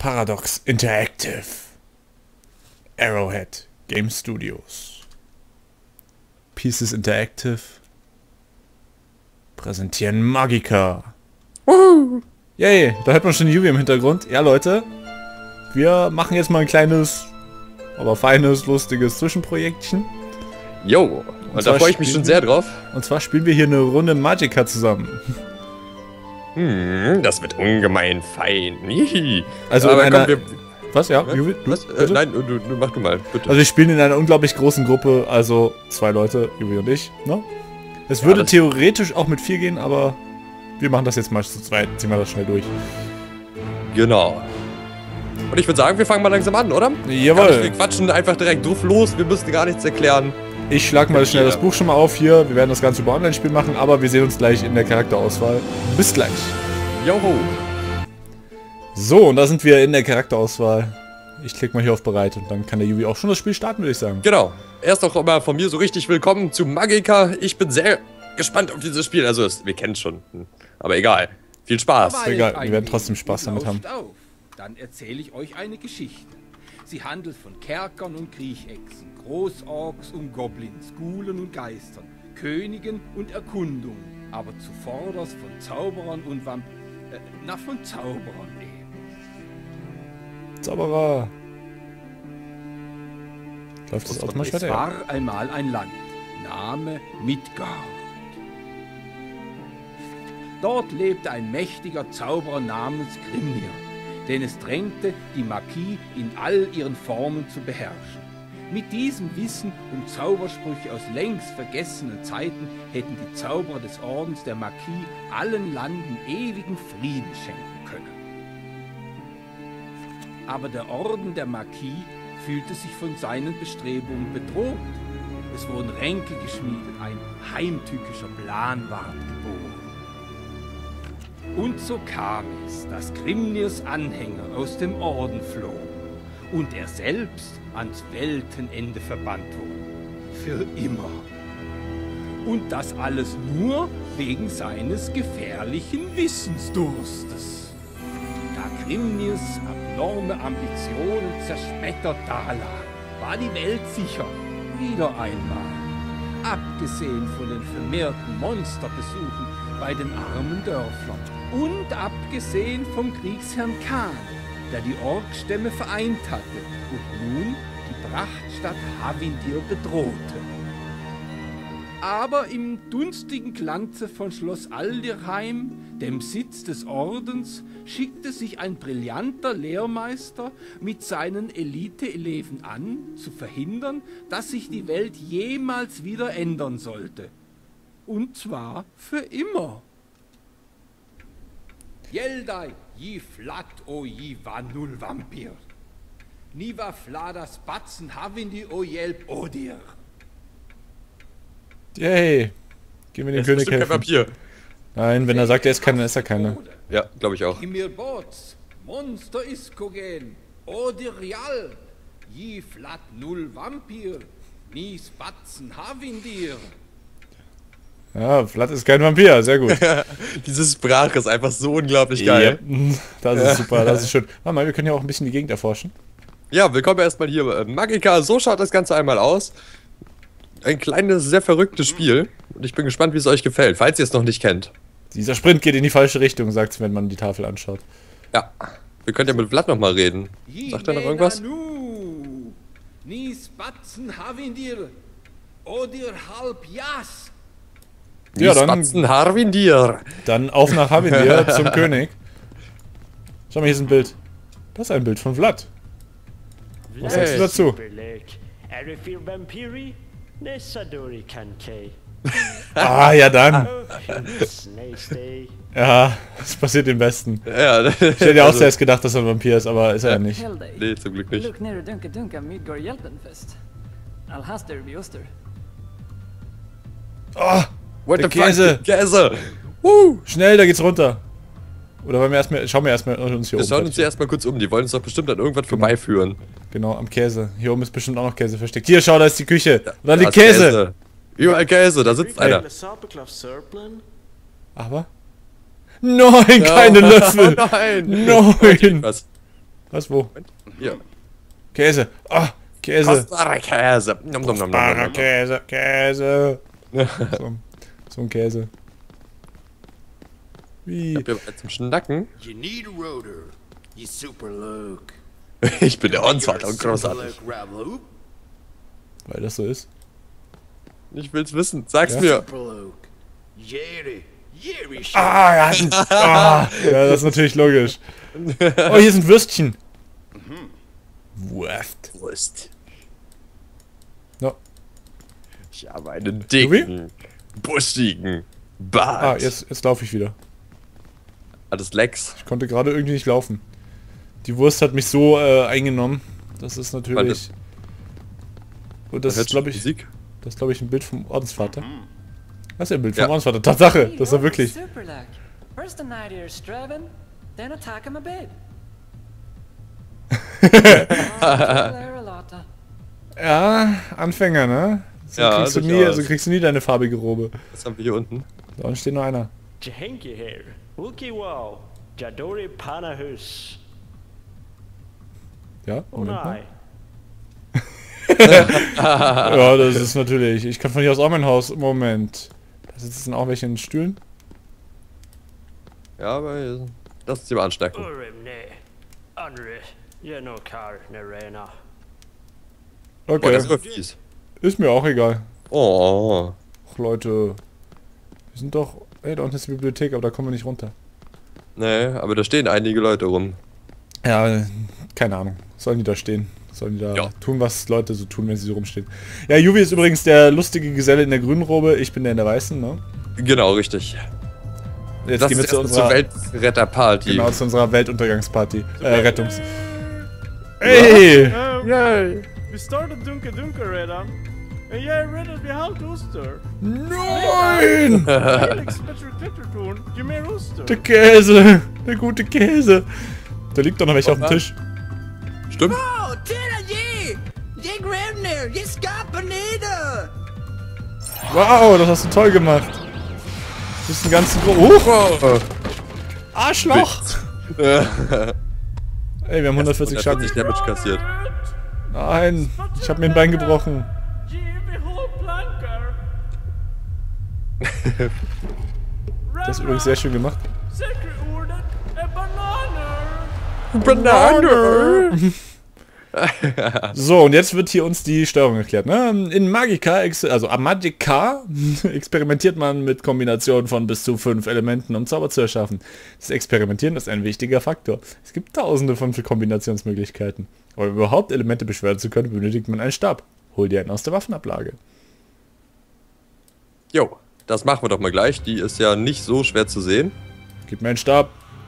Paradox Interactive. Arrowhead Game Studios. Pieces Interactive präsentieren Magica. Yay, da hört man schon Yubi im Hintergrund. Ja, Leute, wir machen jetzt mal ein kleines, aber feines, lustiges Zwischenprojektchen. Jo, und da freue ich mich schon sehr drauf. Und zwar spielen wir hier eine Runde Magica zusammen. Das wird ungemein fein. Also aber komm, wir... Was, ja? Yubi, was? Nein, du mach du mal, bitte. Also wir spielen in einer unglaublich großen Gruppe, also 2 Leute, Yubi und ich, ne? Es würde theoretisch auch mit 4 gehen, aber wir machen das jetzt mal zu zweit, ziehen wir das schnell durch. Genau. Und ich würde sagen, wir fangen mal langsam an, oder? Jawohl. Wir quatschen einfach direkt drauf los, wir müssen gar nichts erklären. Ich schlag mal schnell das Buch schon mal auf hier, wir werden das Ganze über Online-Spiel machen, aber wir sehen uns gleich in der Charakterauswahl. Bis gleich. Joho. So, und da sind wir in der Charakterauswahl. Ich klicke mal hier auf Bereit und dann kann der Yubi auch schon das Spiel starten, würde ich sagen. Genau. Erst auch immer von mir so richtig willkommen zu Magica. Ich bin sehr gespannt auf dieses Spiel. Also, wir kennen es schon. Aber egal. Viel Spaß. Egal, wir werden trotzdem Spaß damit haben. Dann erzähle ich euch eine Geschichte. Sie handelt von Kerkern und Kriechechsen, Großorks und Goblins, Ghoulen und Geistern, Königen und Erkundungen, aber zuvorderst von Zauberern und von Zauberern eben. Zauberer. Läuft das automatisch weiter? Es war einmal ein Land, Name Midgard. Dort lebte ein mächtiger Zauberer namens Grimnir, den es drängte, die Magie in all ihren Formen zu beherrschen. Mit diesem Wissen um Zaubersprüche aus längst vergessenen Zeiten hätten die Zauberer des Ordens der Magie allen Landen ewigen Frieden schenken können. Aber der Orden der Magie fühlte sich von seinen Bestrebungen bedroht. Es wurden Ränke geschmiedet, ein heimtückischer Plan ward geboren. Und so kam es, dass Grimnirs Anhänger aus dem Orden flohen und er selbst ans Weltenende verbannt wurde. Für immer. Und das alles nur wegen seines gefährlichen Wissensdurstes. Da Grimnirs abnorme Ambitionen zerschmettert dalagen, war die Welt sicher. Wieder einmal. Abgesehen von den vermehrten Monsterbesuchen bei den armen Dörflern. Und abgesehen vom Kriegsherrn Khan, der die Orkstämme vereint hatte und nun die Prachtstadt Havindir bedrohte. Aber im dunstigen Glanze von Schloss Aldirheim, dem Sitz des Ordens, schickte sich ein brillanter Lehrmeister mit seinen Elite-Eleven an, zu verhindern, dass sich die Welt jemals wieder ändern sollte. Und zwar für immer. Jeldai, ji flat o ji vanul Vampir. Niva fladas batzen havindi o jelp odir. Yay. Gehen wir den König helfen. Kein Vampir. Nein, wenn er sagt, er ist keiner, ist er keiner. Ja, glaube ich auch. Imir bots, Monster iskogen, odir jal, ji flat null Vampir, ni spatzen havindir. Ja, Vlad ist kein Vampir, sehr gut. Diese Sprache ist einfach so unglaublich geil. Ja, das ist super, das ist schön. Warte mal, wir können ja auch ein bisschen die Gegend erforschen. Ja, willkommen erstmal hier. Magica, so schaut das Ganze einmal aus. Ein kleines, sehr verrücktes Spiel. Und ich bin gespannt, wie es euch gefällt, falls ihr es noch nicht kennt. Dieser Sprint geht in die falsche Richtung, sagt es, wenn man die Tafel anschaut. Ja, wir können ja mit Vlad nochmal reden. Sagt er noch irgendwas? Ni spatzen havindir, odir halb jas. Ja, dann Spatzen Harvindir. Dann auf nach Havindir zum König. Schau mal, hier ist ein Bild. Das ist ein Bild von Vlad. Was sagst du dazu? Ah, ja dann. Ja, das passiert dem Besten. Ja, Ich hätte ja auch zuerst gedacht, dass er ein Vampir ist, aber ist er ja nicht. Nee, zum Glück nicht. Oh, What der the fuck? Käse. Käse! Schnell, da geht's runter. Oder wollen wir erstmal, schauen wir erstmal uns hier Wir oben. schauen uns hier erstmal kurz um, die wollen uns doch bestimmt an irgendwas vorbeiführen. Genau, am Käse. Hier oben ist bestimmt auch noch Käse versteckt. Hier, schau, da ist die Küche. Und dann Da liegt ist Käse. Überall Käse, da sitzt einer. Aber? Nein, keine Löffel. Nein! Nein. Was Was, wo? Hier. Käse. Ah, Käse. Kostbarer Käse. Nom, nom, nom, nom, nom, nom. Käse, Käse. So ein Käse. Wie? Ich hab hier was zum Schnacken. You need a rotor. You super Luke. Ich bin der Ordensvater und Super großartig. Luke Ravloop. Weil das so ist. Ich will's wissen. Sag's Ja? mir. Super Luke. Jerry. Jerry shit. Ah, ja. Ah, ja, das ist natürlich logisch. Oh, hier sind Würstchen. Wurst. Wurst. No. Ich habe einen dicken, buschigen Bart. Ah, jetzt laufe ich wieder. Alles Lex. Ich konnte gerade irgendwie nicht laufen. Die Wurst hat mich so eingenommen. Das ist natürlich... Und das ist, glaube ich, Musik. das ist, glaube ich, ein Bild vom Ordensvater. Das ist ja ein Bild vom Ordensvater. Tatsache, das ist ja wirklich. Super luck. First a night here Straven, then attack him a bit. Ja, Anfänger, ne? So, Ja, kriegst du nie, durchaus. so kriegst du nie deine farbige Robe. Was haben wir hier unten? Da unten steht nur einer. Jehenki her, Wookie Wow, Jadori Panahus. Ja, Oh Moment mal. nein. Ja, das ist natürlich. Ich kann von hier aus auch mein Haus. Moment. Da sitzen auch welche in den Stühlen. Ja, aber lass uns die mal anstecken. Urim ne, Andre, Yenokar Nerena. Oh, Okay, das ist aber fies. ist mir auch egal. Oh. Ach Leute. Wir sind doch... Ey, da unten ist die Bibliothek, aber da kommen wir nicht runter. Nee, aber da stehen einige Leute rum. Ja, keine Ahnung. Sollen die da stehen? Sollen die da Ja. tun, was Leute so tun, wenn sie so rumstehen? Ja, Juvi ist übrigens der lustige Geselle in der grünen Robe. Ich bin der in der weißen, ne? Genau, richtig. Jetzt Das gehen wir ist zu erstmal zur unserer, Weltretterparty. genau, zu unserer Weltuntergangsparty. Rettungs... Ey! Yay! Vi startet dunka redan. En jag är rädd att vi halvt oster. Nein! Felix bättre klättertorn, ju mer oster. Der Käse! Der gute Käse! Da liegt doch noch welcher auf dem Tisch. Stimmt. Oh, Tina G! Jig Revner! You Scarpanita! Wow, das hast du toll gemacht. Das ist ein ganzen Oh. Arschloch! Ey, wir haben 140 Schaden. 140 Damage kassiert. Nein, ich habe mir ein Bein gebrochen. Givi hålplankar. Das ist übrigens sehr schön gemacht. Säkerordet är bananer. Banane! So, und jetzt wird hier uns die Steuerung erklärt. Ne? In Magica, also Magica, experimentiert man mit Kombinationen von bis zu 5 Elementen, um Zauber zu erschaffen. Das Experimentieren ist ein wichtiger Faktor. Es gibt tausende von Kombinationsmöglichkeiten. Aber um überhaupt Elemente beschwören zu können, benötigt man einen Stab. Hol dir einen aus der Waffenablage. Jo, das machen wir doch mal gleich. Die ist ja nicht so schwer zu sehen. Gib mir einen Stab.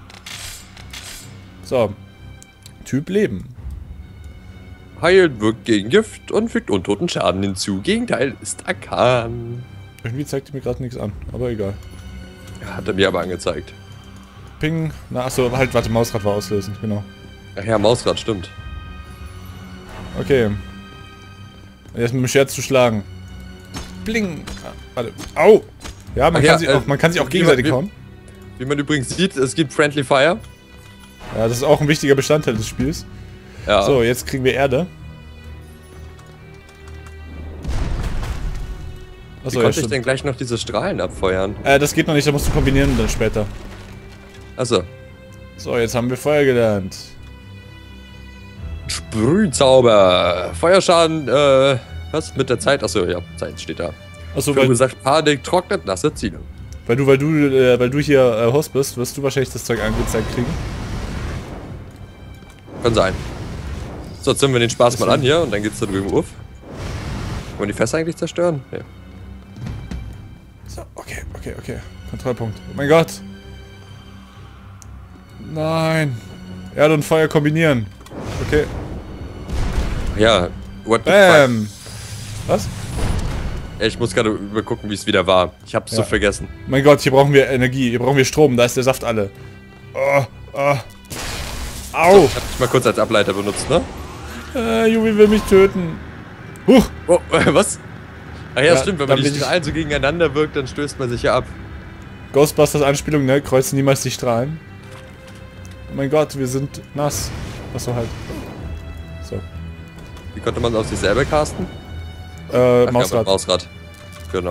So. Typ Leben. Heilt, wirkt gegen Gift und fügt untoten Schaden hinzu. Gegenteil ist Arkan. Irgendwie zeigt mir gerade nichts an, aber egal. Hat er mir aber angezeigt. Ping. Na, achso, halt, warte, Mausrad war auslösen, genau. Ach ja, Mausrad, stimmt. Okay. Und jetzt mit dem Schwert zu schlagen. Bling. Ah, warte. Au! Ja, man, Ach ja, man kann sich auch wie gegenseitig man- hauen. Wie man übrigens sieht, es gibt Friendly Fire. Ja, das ist auch ein wichtiger Bestandteil des Spiels. Ja. So, jetzt kriegen wir Erde. Wie Achso, ja, konnte ich stimmt. denn gleich noch diese Strahlen abfeuern? Das geht noch nicht, da musst du kombinieren dann später. Achso. So, jetzt haben wir Feuer gelernt. Sprühzauber. Feuerschaden, was? Mit der Zeit? Achso, ja, Zeit steht da. Achso, weil Verursacht Panik, trocknet nasse Ziele. du hier Host bist, wirst du wahrscheinlich das Zeug angezeigt kriegen. Kann sein. So, jetzt zünden wir den Spaß mal an hier und dann geht's da drüben auf. Wollen wir die Fässer eigentlich zerstören? Nee. So, okay. Kontrollpunkt. Oh mein Gott. Nein. Erde und Feuer kombinieren. Okay. Ja, what the fuck? Bam. Was? Ja, ich muss gerade übergucken, wie es wieder war. Ich hab's so Ja. vergessen. Mein Gott, hier brauchen wir Energie. Hier brauchen wir Strom. Da ist der Saft alle. Au. Ich hab dich mal kurz als Ableiter benutzt, ne? Juvi will mich töten. Huch. Oh, was? Ach ja, Ja, stimmt, wenn dann man die bin ich- Strahlen so gegeneinander wirkt, dann stößt man sich ja ab. Ghostbusters Anspielung, ne? Kreuzen niemals die Strahlen. Oh mein Gott, wir sind nass. Achso, halt. So. Wie konnte man auf sich selber casten? Ach, Mausrad. Ja, Mausrad. Genau.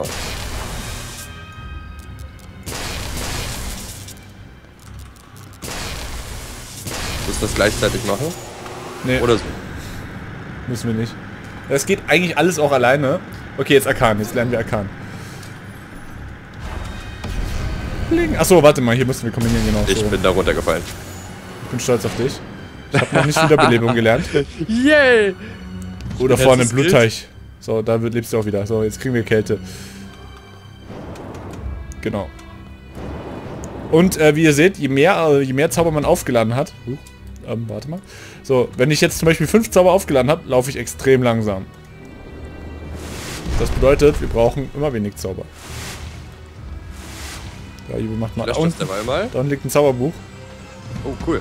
Musst du das gleichzeitig machen? Nee, Oder so? müssen wir nicht. Das geht eigentlich alles auch alleine. Okay, jetzt Arkan. Jetzt lernen wir Arkan. Achso, warte mal. Hier müssen wir kombinieren. Genau. Ich so. bin da runtergefallen. Ich bin stolz auf dich. Ich habe noch nicht Wiederbelebung gelernt. Yay! Oder vorne im Letztes Blutteich. So, da lebst du auch wieder. So, jetzt kriegen wir Kälte. Genau. Und wie ihr seht, je mehr Zauber man aufgeladen hat... warte mal. So, wenn ich jetzt zum Beispiel 5 Zauber aufgeladen habe, laufe ich extrem langsam. Das bedeutet, wir brauchen immer wenig Zauber. Ja, Jubi macht mal... Löscht Da das unten, derweil mal. da unten liegt ein Zauberbuch. Oh, cool.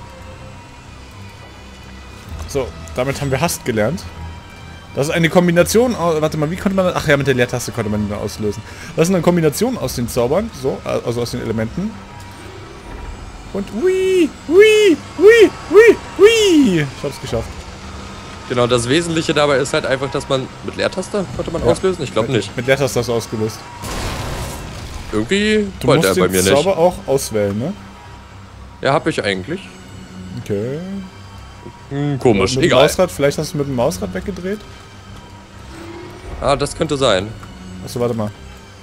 So, damit haben wir Hast gelernt. Das ist eine Kombination aus... Warte mal, wie konnte man... Ach ja, mit der Leertaste konnte man den auslösen. Das ist eine Kombination aus den Zaubern, so, also aus den Elementen. Und ui, ui, ui, ui, ui. Ich hab's geschafft. Genau, das Wesentliche dabei ist halt einfach, dass man... Mit Leertaste konnte man auslösen? Ich glaube nicht. Mit Leertaste hast du ausgelöst. Irgendwie Du wollte musst er bei den mir nicht. Zauber auch auswählen, ne? Ja, hab ich eigentlich. Okay. Komisch, Mit dem egal. Mausrad, vielleicht hast du mit dem Mausrad weggedreht? Ah, das könnte sein. Achso, warte mal.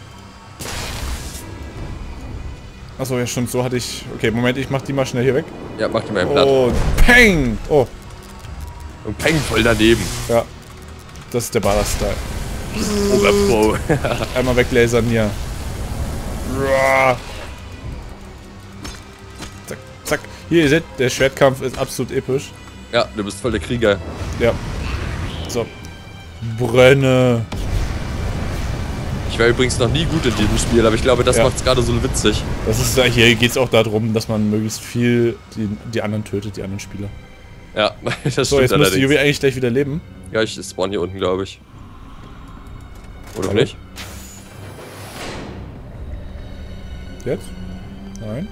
Achso, ja stimmt, so hatte ich... Okay, Moment, ich mach die mal schnell hier weg. Ja, mach die mal im Blatt. Oh, peng! Oh, Und peng voll daneben. ja. Das ist der Baller-Style. Overflow. Einmal weglasern hier. Ruah. Zack, zack. Hier, ihr seht, der Schwertkampf ist absolut episch. Ja, du bist voll der Krieger. Ja. So. Brenne. Ich war übrigens noch nie gut in diesem Spiel, aber ich glaube, das Ja. macht's gerade so witzig. Das ist, hier geht es auch darum, dass man möglichst viel die anderen tötet, die anderen Spieler. Ja, das So, stimmt jetzt müsste Jubi allerdings. eigentlich gleich wieder leben. Ja, ich spawn hier unten, glaube ich. Oder Hallo? nicht? Jetzt? Nein.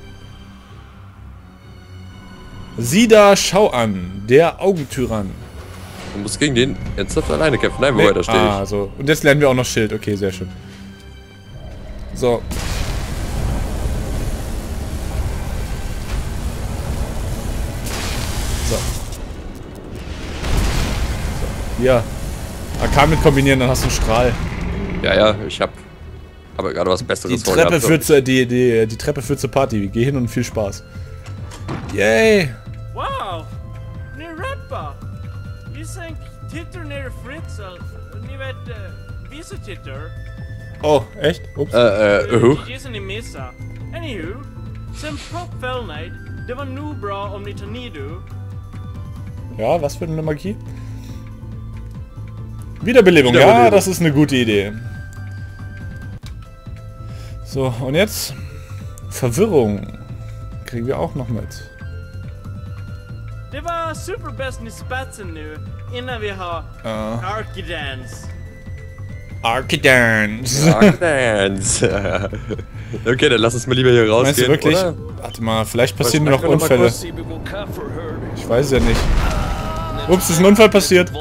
Sieh da, schau an. Der Augentyrann. Du musst gegen den ernsthaft alleine kämpfen. Nein, wobei, da stehe ich. so. Und jetzt lernen wir auch noch Schild. Okay, sehr schön. So. So. Ja. Arkan mit kombinieren, dann hast du einen Strahl. Ja, ja, ich hab aber gerade was Besseres Die Treppe vorgehabt. führt zur, die Treppe führt zur Party. Geh hin und viel Spaß. Yay! Wow! Ni rappa! Vi sänk tittar ner Fritz, ni vet, visa tittar. Oh, echt? Ups. Gissa ni missa. Anywho, sen Pop Fell Knight, det var nog bra om ni tar Nido. Ja, was für eine Magie? Wiederbelebung, ja, Wiederbelebung. das ist eine gute Idee. So, und jetzt? Verwirrung. Kriegen wir auch noch mit. Det var superbäst ni spatsen nu, innan vi har Arkidance. Arkidance. Dance. Okay, dann lass uns mal lieber hier rausgehen. Meinst du wirklich? Oder? Warte mal, vielleicht passieren Weiß noch ich noch mal Unfälle. kurz. Ich weiß es ja nicht. Ups, ist ein Unfall passiert.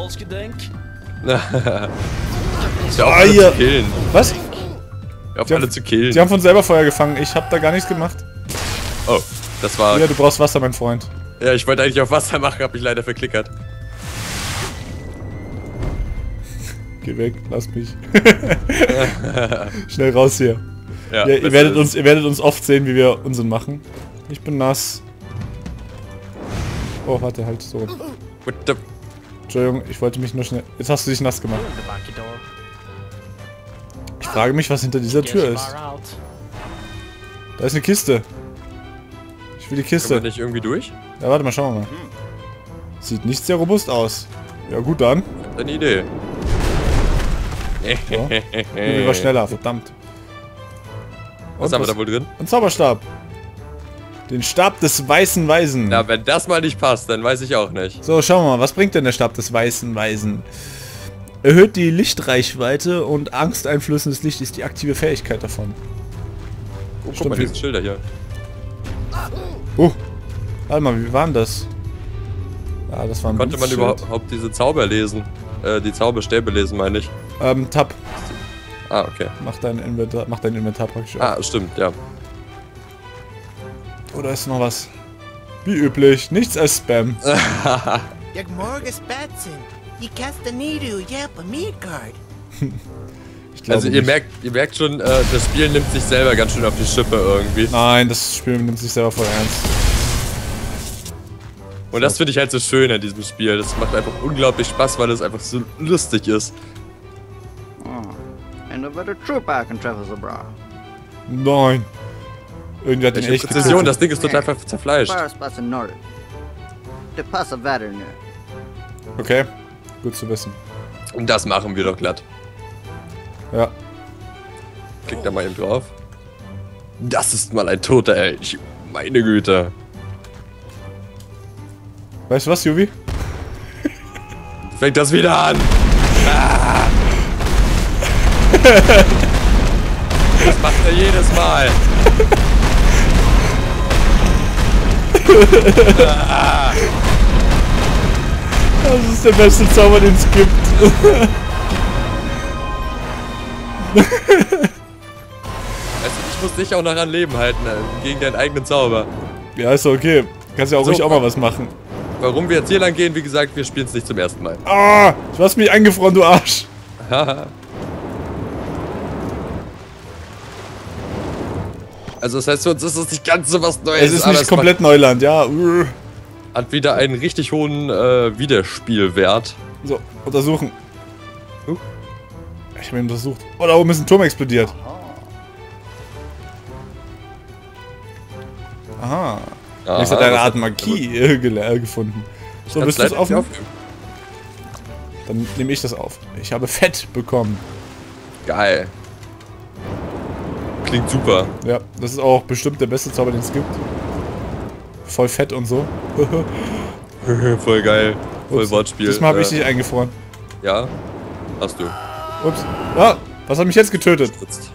Ist ja auch Ah, alle hier. zu killen. Was? Auf Die haben- alle zu killen. Sie haben von selber Feuer gefangen. Ich habe da gar nichts gemacht. Oh, das war... Ja, du brauchst Wasser, mein Freund. Ja, ich wollte eigentlich auf Wasser machen, hab mich leider verklickert. Geh weg, lass mich. Schnell raus hier. Ja, Ja, ihr besser werdet ist- ihr werdet uns oft sehen, wie wir Unsinn machen. Ich bin nass. Oh, warte, halt so. What the... Entschuldigung, ich wollte mich nur schnell... Jetzt hast du dich nass gemacht. Ich frage mich, was hinter dieser Tür ist. Da ist eine Kiste. Ich will die Können Kiste. wir nicht irgendwie durch? Ja, warte mal, schauen wir mal. Sieht nicht sehr robust aus. Ja, gut dann. Eine Idee. So. Jubi war schneller, verdammt. Was haben wir da wohl drin? Ein Zauberstab. Den Stab des weißen Weisen. Na, wenn das mal nicht passt, dann weiß ich auch nicht. So, schauen wir mal, was bringt denn der Stab des weißen Weisen? Erhöht die Lichtreichweite und angsteinflößendes Licht ist die aktive Fähigkeit davon. Oh, guck Stimmt, mal, wie- diese Schilder hier. Warte mal, wie war denn das? Ja, das war ein Konnte man Blutschild. überhaupt diese Zauber lesen? Die Zauberstäbe lesen, meine ich. Tab. Ah, okay. Mach dein Inventar praktisch auf. Ah, stimmt, ja. Oder ist noch was? Wie üblich, nichts als Spam. Jak morgens Batson. Die Castanado, yep, a Midgard. Ich glaube Also ihr nicht. merkt schon, das Spiel nimmt sich selber ganz schön auf die Schippe irgendwie. Nein, das Spiel nimmt sich selber voll ernst. Und das finde ich halt so schön an diesem Spiel. Das macht einfach unglaublich Spaß, weil es einfach so lustig ist. And a better trooper can travel the bra. Nein. Irgendwer hat den Welche echt Präzision, getötet. das Ding ist total zerfleischt. Paras in Nord. The pass of Vaderner. Okay, gut zu wissen. Und das machen wir doch glatt. Ja. Klick da mal eben drauf. Das ist mal ein toter Elch. Meine Güte. Weißt du was, Juvi? Fängt das wieder an. Ah. Das macht er jedes Mal. Ah. Das ist der beste Zauber, den es gibt. Also ich muss dich auch noch an Leben halten, gegen deinen eigenen Zauber. Ja, ist okay. Kannst ja auch So, ruhig auch mal was machen. Warum wir jetzt hier lang gehen, wie gesagt, wir spielen es nicht zum ersten Mal. Ah, du hast mich eingefroren, du Arsch. Also das heißt für uns ist es nicht ganz so was Neues. Es ist aber nicht komplett Neuland, ja. hat wieder einen richtig hohen Wiederspielwert. So, untersuchen. Ich habe ihn untersucht. Oh, da oben ist ein Turm explodiert. Aha. Jetzt hat er eine Art Marquis gefunden. So, willst du es aufnehmen? Dann nehme ich das auf. Ich habe Fett bekommen. Geil. Klingt super. Ja, das ist auch bestimmt der beste Zauber, den es gibt. Voll fett und so. Voll geil. Voll Ups, Wortspiel. Diesmal habe ich dich eingefroren. Ja, hast du. Ups. Ah, was hat mich jetzt getötet? Spritzt.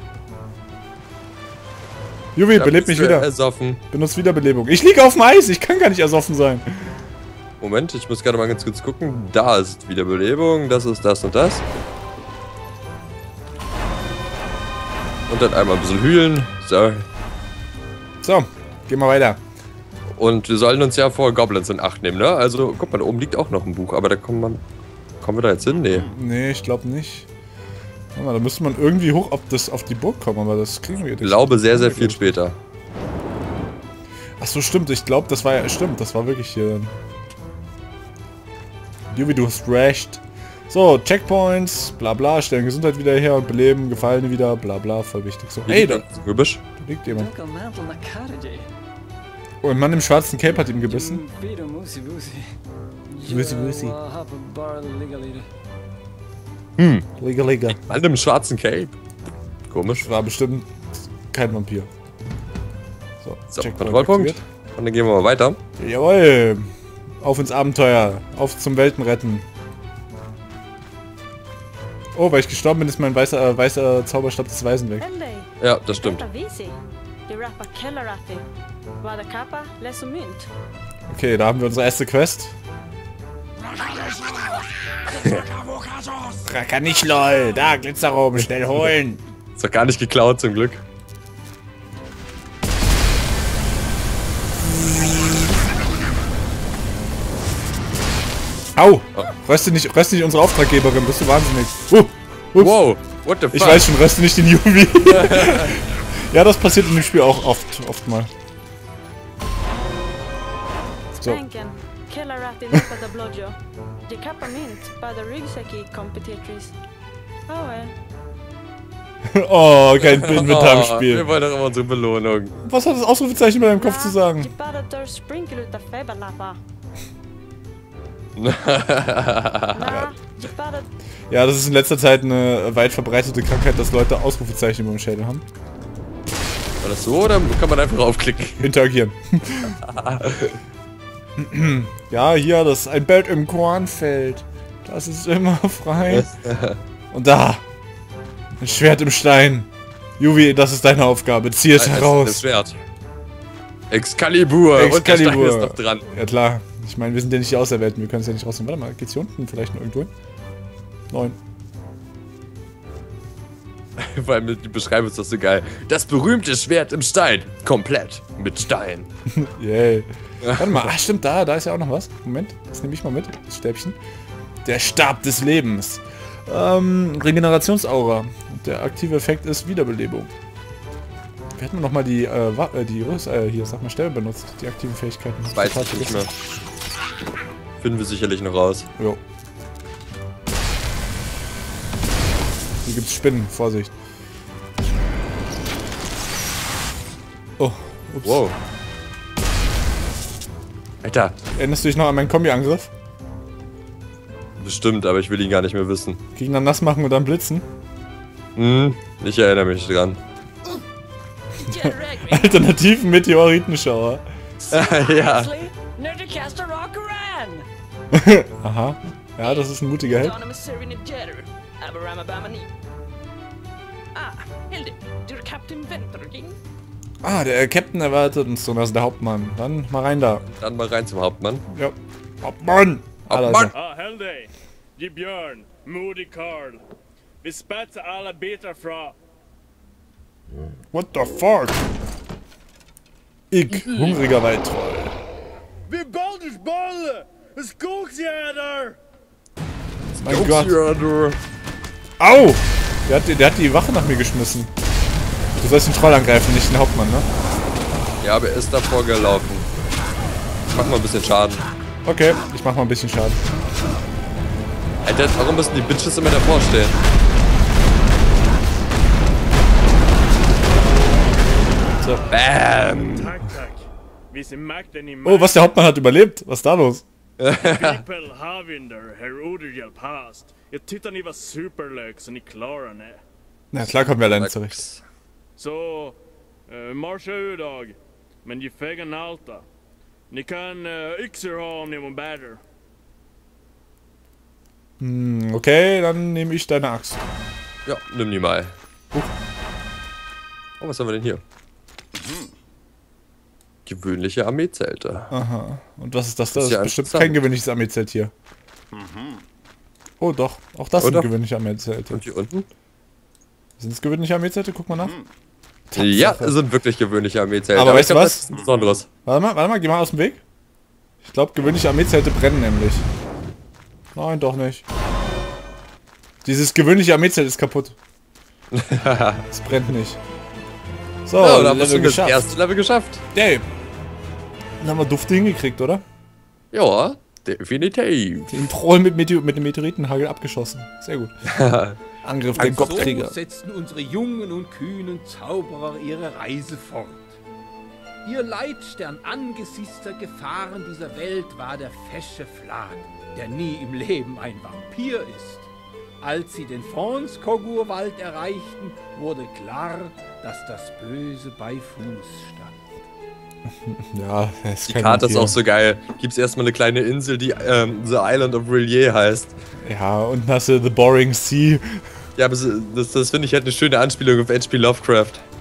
Juvi, Ja, belebt mich bist du wieder. Ersoffen. Benutzt Wiederbelebung. Ich liege auf dem Eis, ich kann gar nicht ersoffen sein. Moment, ich muss gerade mal ganz kurz gucken. Da ist Wiederbelebung, das ist das und das. Und dann einmal ein bisschen hühlen. So. So, gehen wir weiter. Und wir sollen uns ja vor Goblins in Acht nehmen, ne? Also, guck mal, da oben liegt auch noch ein Buch, aber da kommen wir da jetzt hin? Nee. Nee, ich glaube nicht. Warte mal, da müsste man irgendwie hoch auf die Burg kommen, aber das kriegen wir jetzt. Ich glaube sehr, sehr viel später. Ach so, stimmt. Ich glaube, das war ja... Stimmt, das war wirklich hier. Juvi, du hast rashed. So, Checkpoints, bla bla, stellen Gesundheit wieder her und beleben, Gefallene wieder, bla bla, voll wichtig. So, hey, da Gebüsch. liegt jemand. Mantel Cardi. Oh, ein Mann im schwarzen Cape hat ihm gebissen. Musi. Musi. Hm. Liga. Mann im schwarzen Cape. Komisch. War bestimmt kein Vampir. So, Checkpoint Kontrollpunkt. aktiviert. Und dann gehen wir mal weiter. Jawohl. Auf ins Abenteuer. Auf zum Weltenretten. Oh, weil ich gestorben bin, ist mein weißer Zauberstab des Weisen weg. Ja, das stimmt. Okay, da haben wir unsere erste Quest. Racker nicht lol. Da, Glitzerraum, schnell holen. Ist doch gar nicht geklaut, zum Glück. Au! Röste nicht unsere Auftraggeberin, bist du wahnsinnig. Ups. Wow, what the fuck? Ich weiß schon, röste nicht den Juvi. Ja, das passiert in dem Spiel auch oft mal. So. Oh, kein Inventar im Spiel. Wir wollen doch immer unsere Belohnung. Was hat das Ausrufezeichen bei deinem Kopf zu sagen? Ja, das ist in letzter Zeit eine weit verbreitete Krankheit, dass Leute Ausrufezeichen über dem Schädel haben. War das so oder kann man einfach aufklicken? Interagieren. Ja, hier, das ist ein Bild im Kornfeld. Das ist immer frei. Und da. Ein Schwert im Stein. Juvi, das ist deine Aufgabe. Zieh es Das heraus. Schwert. Excalibur. Und der Stein ist noch dran. Ja klar. Ich meine, wir sind ja nicht die Auserwählten, wir können es ja nicht rausnehmen. Warte mal, geht's hier unten vielleicht noch irgendwo hin? 9. Vor allem die Beschreibung ist doch so geil. Das berühmte Schwert im Stein. Komplett mit Stein. Yay. Warte mal, stimmt, da ist ja auch noch was. Moment, das nehme ich mal mit, das Stäbchen. Der Stab des Lebens. Regenerationsaura. Und der aktive Effekt ist Wiederbelebung. Wir hatten noch mal die hier, sag mal, Stäbe benutzt, die aktiven Fähigkeiten. Das weiß ich nicht mehr. Finden wir sicherlich noch raus. Jo. Hier gibt's Spinnen, Vorsicht. Oh, ups. Wow. Alter. Erinnerst du dich noch an meinen Kombi-Angriff? Bestimmt, aber ich will ihn gar nicht mehr wissen. Gegner nass machen und dann blitzen? Ich erinnere mich dran. Alternativen Meteoritenschauer. Ja. Aha. Ja, das ist ein mutiger Held. Ah, der Captain erwartet uns so, das ist der Hauptmann. Dann mal rein da. Dann mal rein zum Hauptmann. Ja. Hauptmann! Hauptmann! Heldig! Die Björn, Moody Karl. Vi spetsar alla bitar fra. What the fuck? Ich, hungriger Waldtroll. Vi Balders Bolle! Skogsjäder! Mein Gott. Au! Der hat die Wache nach mir geschmissen. Du sollst den Troll angreifen, nicht den Hauptmann, ne? Ja, aber er ist davor gelaufen. Ich mach mal ein bisschen Schaden. Okay, ich mach mal ein bisschen Schaden. Alter, warum müssen die Bitches immer davor stehen? So. Bam! Tack, tack. Vi ser makten i Oh, was, der Hauptmann hat überlebt? Was ist da los? Gripel Havinder, Herr Oderhjälp hast. Jag tyckte ni var superlök så ni klarar det. Na klar, kommen wir alleine zurecht. Så, marscha idag. Men ge fäggen alta. Ni kan yxor ha om ni mår bättre. Okay, dann nehme ich deine Axt. Ja, nimm die mal. Oh, was haben wir denn hier? Gewöhnliche Armeezelte. Aha. Und was ist das da? Das Das ist ja ist bestimmt interessant. kein gewöhnliches Armeezelt hier. Oh doch, auch das sind Oder? gewöhnliche Armeezelte. Und hier unten? Sind es gewöhnliche Armeezelte? Guck mal nach. Ja, es sind wirklich gewöhnliche Armeezelte. Aber weißt ich du glaub, was? das ist ein Besonderes. Warte mal, geh mal aus dem Weg. Ich glaube, gewöhnliche Armeezelte brennen nämlich. Nein, doch nicht. Dieses gewöhnliche Armeezelt ist kaputt. Es brennt nicht. So, Ja, da hast du das geschafft. erste Level geschafft. Yay. Dann haben wir Dufte hingekriegt, oder? Ja, definitiv. Den Troll mit dem Meteoritenhagel abgeschossen. Sehr gut. Angriff der Gottkrieger. So setzten unsere jungen und kühnen Zauberer ihre Reise fort. Ihr Leitstern angesichts der Gefahren dieser Welt war der fesche Flag, der nie im Leben ein Vampir ist. Als sie den Fronskogur-Wald erreichten, wurde klar, dass das Böse bei Fuß stand. Ja, es Die Karte ist auch so geil. Gibt's erstmal eine kleine Insel, die The Island of Rillier heißt. Ja, und hast du The Boring Sea. Ja, aber das finde ich halt eine schöne Anspielung auf H.P. Lovecraft.